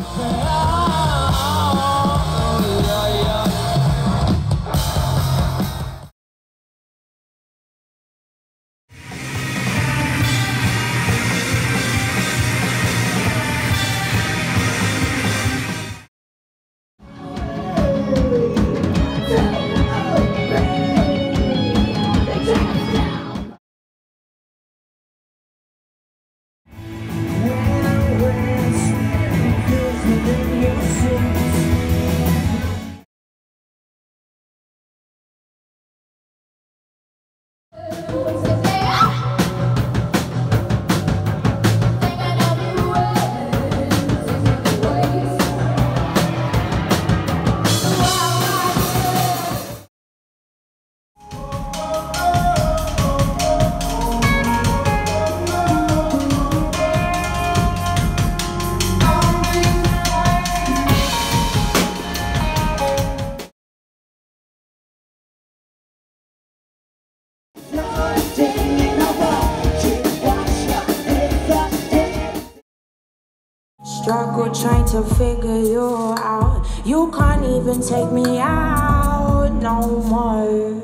Struggle trying to figure you out. You can't even take me out no more.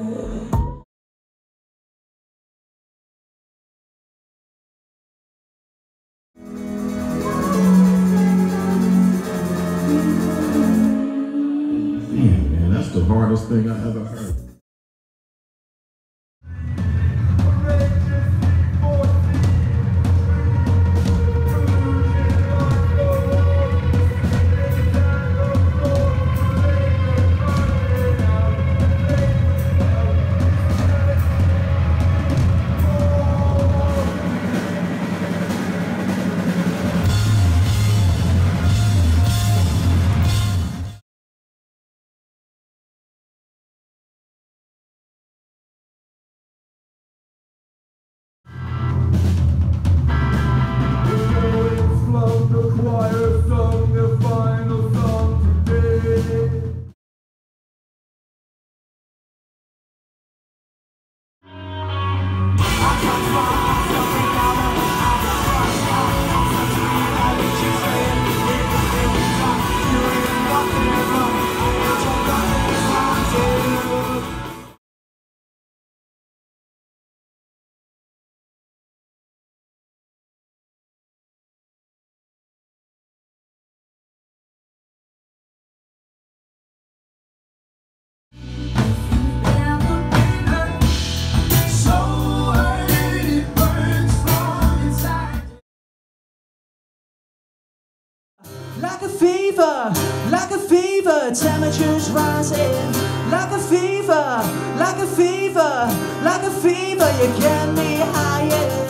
Man, that's the hardest thing I ever heard. Like a fever, temperatures rising. Like a fever, like a fever, like a fever, you get me higher.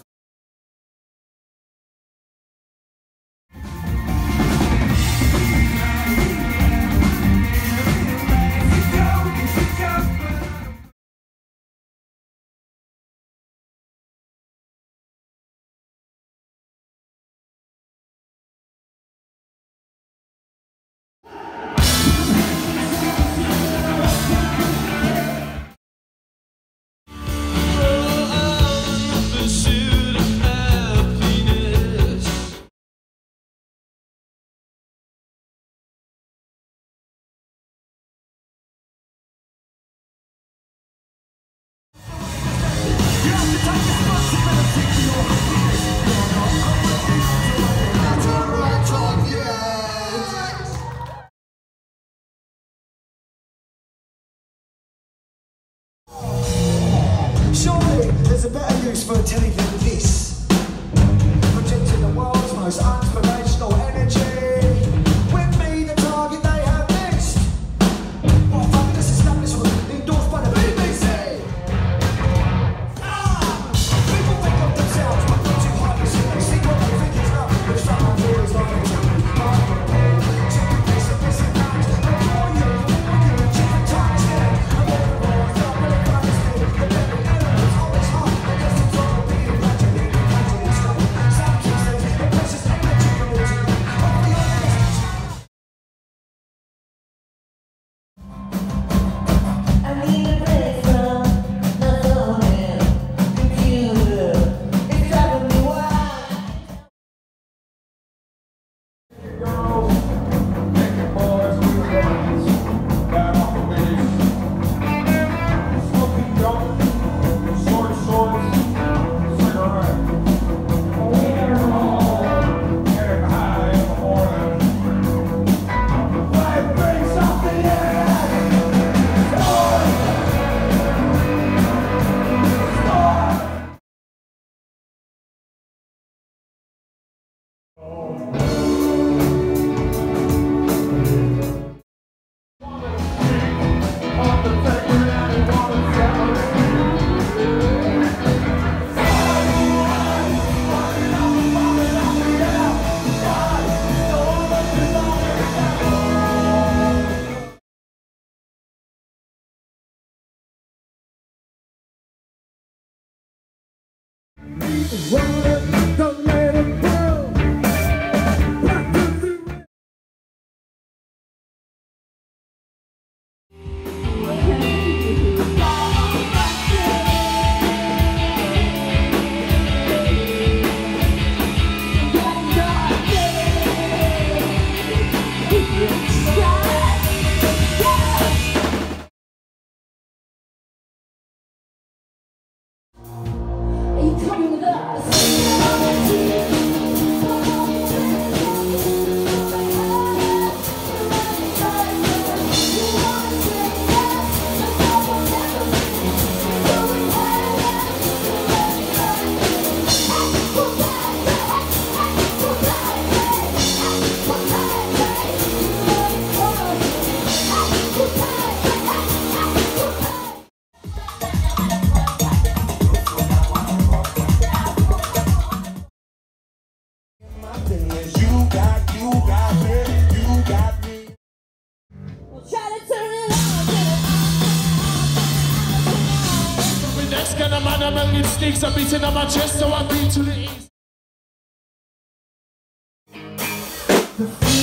Surely there's a better use for a telly than this. Projecting the world's most inspirational energy. With me, the target they have missed. What a fabulous establishment endorsed by the BBC. People think of themselves, but not too hard to see. They see what they think is love, but some ideas like it. Chicken piece of missing hands. The more you chicken times here. And everyone's not really fantastic. The very elements always hot. I guess it's all being gradually. Some cases, it pushes energy. Roll it, don't let it go. Back to the Are you coming with us? Try to turn it on. Next kind of man, I'm melting sticks, I'm beating on my chest, so I beat to the east. The